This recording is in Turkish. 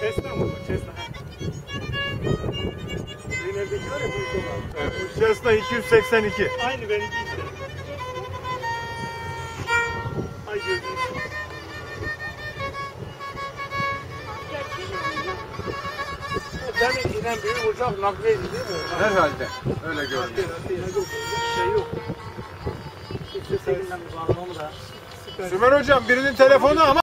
Cessna mı? Cessna. Benim evdeki var ya büyük olan. Evet. Cessna 282. Aynı benimki işte. Ay gözünü. Demin inen büyük uçak nakliyeydi değil mi? Herhalde. Öyle görünüyor. Şey yok. Süper. Sümer hocam birinin telefonu ama